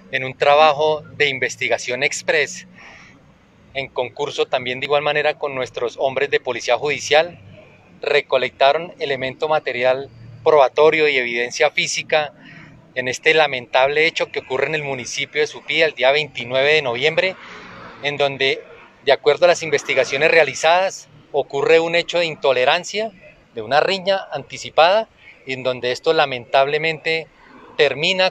en un trabajo de investigación express, en concurso también de igual manera con nuestros hombres de policía judicial, recolectaron elemento material probatorio y evidencia física en este lamentable hecho que ocurre en el municipio de Supía el día 29 de noviembre, en donde, de acuerdo a las investigaciones realizadas, ocurre un hecho de intolerancia, de una riña anticipada, en donde esto lamentablemente termina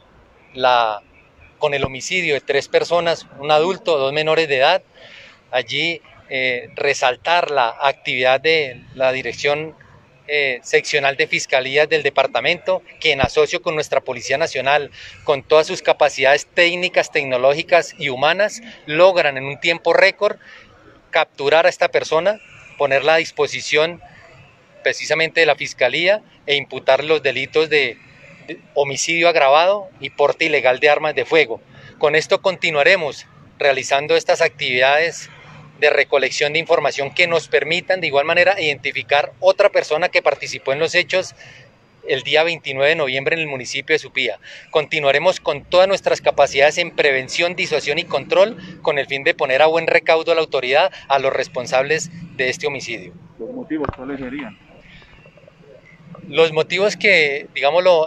con el homicidio de 3 personas, un adulto, 2 menores de edad. Allí resaltar la actividad de la Dirección Seccional de Fiscalías del departamento, que en asocio con nuestra Policía Nacional, con todas sus capacidades técnicas, tecnológicas y humanas, logran en un tiempo récord capturar a esta persona, ponerla a disposición precisamente de la Fiscalía e imputar los delitos de homicidio agravado y porte ilegal de armas de fuego. Con esto continuaremos realizando estas actividades de recolección de información que nos permitan de igual manera identificar otra persona que participó en los hechos el día 29 de noviembre en el municipio de Supía. Continuaremos con todas nuestras capacidades en prevención, disuasión y control con el fin de poner a buen recaudo a la autoridad a los responsables de este homicidio. ¿Los motivos cuáles serían? Los motivos que, digámoslo,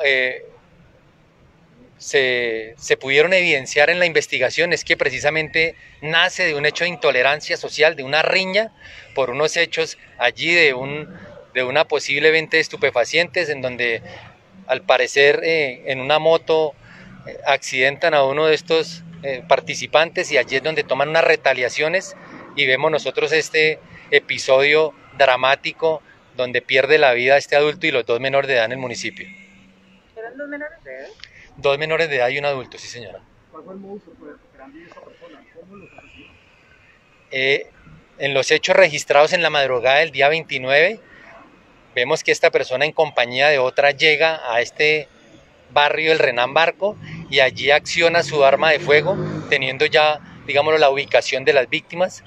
se pudieron evidenciar en la investigación es que precisamente nace de un hecho de intolerancia social, de una riña por unos hechos allí de una posible venta de estupefacientes, en donde al parecer en una moto accidentan a uno de estos participantes, y allí es donde toman unas retaliaciones y vemos nosotros este episodio dramático donde pierde la vida este adulto y los 2 menores de edad en el municipio. ¿Eran 2 menores de edad? 2 menores de edad y un adulto, sí señora. ¿Cuál fue el modus operandi de esa persona? ¿Cómo los asesinó? En los hechos registrados en la madrugada del día 29, vemos que esta persona en compañía de otra llega a este barrio del Renán Barco y allí acciona su arma de fuego, teniendo ya, digámoslo, la ubicación de las víctimas.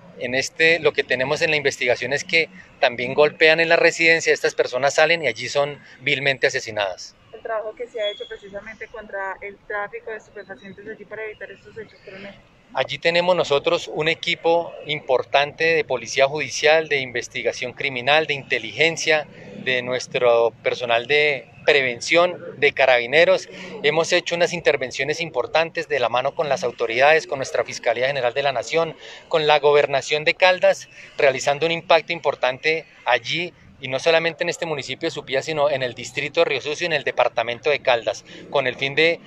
Lo que tenemos en la investigación es que también golpean en la residencia, estas personas salen y allí son vilmente asesinadas. El trabajo que se ha hecho precisamente contra el tráfico de estupefacientes allí para evitar estos hechos, coronel. Allí tenemos nosotros un equipo importante de policía judicial, de investigación criminal, de inteligencia, de nuestro personal de prevención, de carabineros. Hemos hecho unas intervenciones importantes de la mano con las autoridades, con nuestra Fiscalía General de la Nación, con la Gobernación de Caldas, realizando un impacto importante allí, y no solamente en este municipio de Supía, sino en el distrito de Río Sucio y en el departamento de Caldas, con el fin de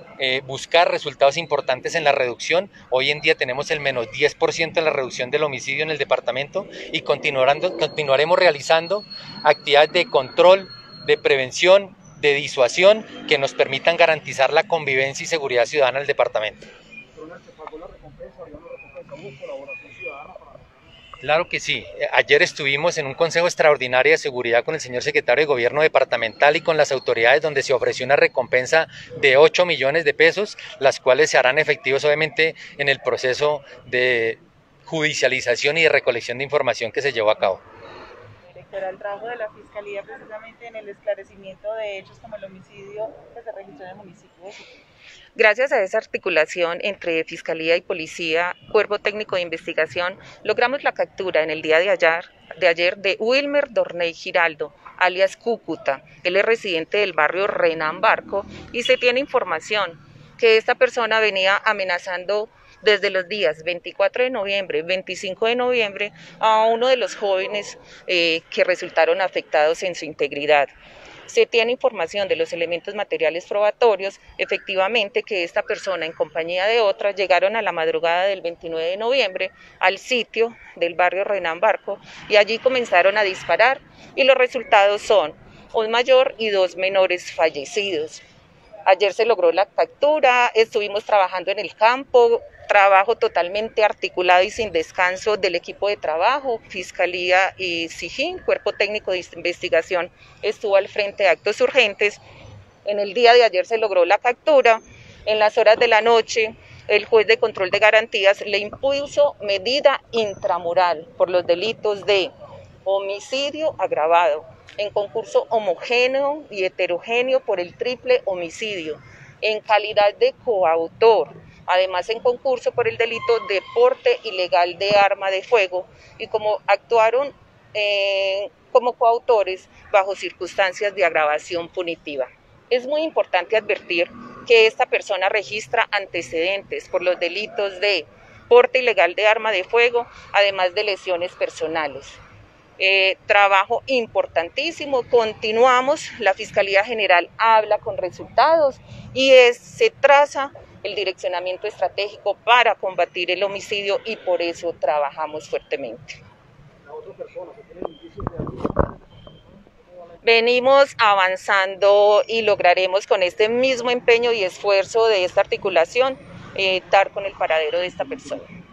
buscar resultados importantes en la reducción. Hoy en día tenemos el menos 10% en la reducción del homicidio en el departamento, y continuaremos realizando actividades de control, de prevención, de disuasión que nos permitan garantizar la convivencia y seguridad ciudadana del departamento. ¿Coronel, se pagó la recompensa? ¿Había una recompensa? ¿Hubo colaboración ciudadana para lograr? Claro que sí. Ayer estuvimos en un consejo extraordinario de seguridad con el señor secretario de Gobierno departamental y con las autoridades, donde se ofreció una recompensa de 8 millones de pesos, las cuales se harán efectivos obviamente en el proceso de judicialización y de recolección de información que se llevó a cabo. Directora, el trabajo de la Fiscalía precisamente en el esclarecimiento de hechos como el homicidio que se registró en el municipio de Supía. Gracias a esa articulación entre Fiscalía y Policía, Cuerpo Técnico de Investigación, logramos la captura en el día de ayer de Wilmer Dorney Giraldo, alias Cúcuta. Él es residente del barrio Renán Barco y se tiene información que esta persona venía amenazando desde los días 24 de noviembre, 25 de noviembre, a uno de los jóvenes que resultaron afectados en su integridad. Se tiene información de los elementos materiales probatorios, efectivamente que esta persona en compañía de otra llegaron a la madrugada del 29 de noviembre al sitio del barrio Renán Barco y allí comenzaron a disparar, y los resultados son un mayor y 2 menores fallecidos. Ayer se logró la captura, estuvimos trabajando en el campo, trabajo totalmente articulado y sin descanso del equipo de trabajo, Fiscalía y SIJIN, Cuerpo Técnico de Investigación, estuvo al frente de actos urgentes. En el día de ayer se logró la captura. En las horas de la noche, el juez de control de garantías le impuso medida intramural por los delitos de homicidio agravado, en concurso homogéneo y heterogéneo por el triple homicidio, en calidad de coautor, además en concurso por el delito de porte ilegal de arma de fuego, y como actuaron como coautores bajo circunstancias de agravación punitiva. Es muy importante advertir que esta persona registra antecedentes por los delitos de porte ilegal de arma de fuego, además de lesiones personales. Trabajo importantísimo, continuamos, la Fiscalía General habla con resultados y se traza el direccionamiento estratégico para combatir el homicidio, y por eso trabajamos fuertemente. Venimos avanzando y lograremos con este mismo empeño y esfuerzo de esta articulación dar con el paradero de esta persona.